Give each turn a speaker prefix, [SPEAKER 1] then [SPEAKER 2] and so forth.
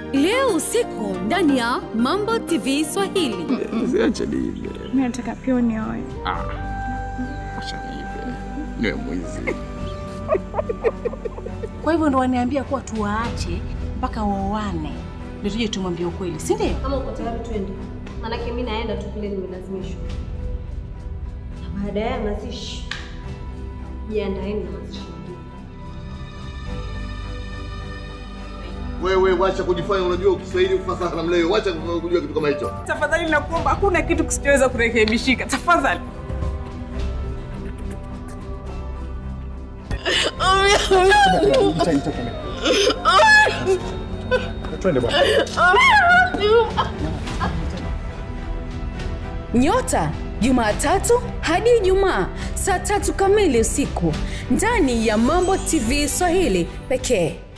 [SPEAKER 1] Leo usiku ndani ya Mambo TV Swahili.
[SPEAKER 2] Siache niibe.
[SPEAKER 3] Mimi nataka pia unioe.
[SPEAKER 2] Acha niibe. Niwe mwizi.
[SPEAKER 4] Kwa hivyo ndo waniambia kuwa tuwaache mpaka waoane. Ndio tuje tumwambie ukweli, si ndio?
[SPEAKER 5] Kama uko tayari twende. Maana mimi naenda tu kule nimelazimishwa. Na baada ya mazishi jiandaeni na mazishi.
[SPEAKER 6] Wewe wacha kujifanya unajua Kiswahili ufasaha na mleo. Wacha kujua kitu kama hicho.
[SPEAKER 3] Tafadhali nakuomba, hakuna kitu kisichoweza kurekebishika. Tafadhali.
[SPEAKER 2] Twende bwana.
[SPEAKER 1] Nyota Jumatatu hadi Ijumaa saa 3 kamili usiku ndani ya Mambo TV Swahili pekee.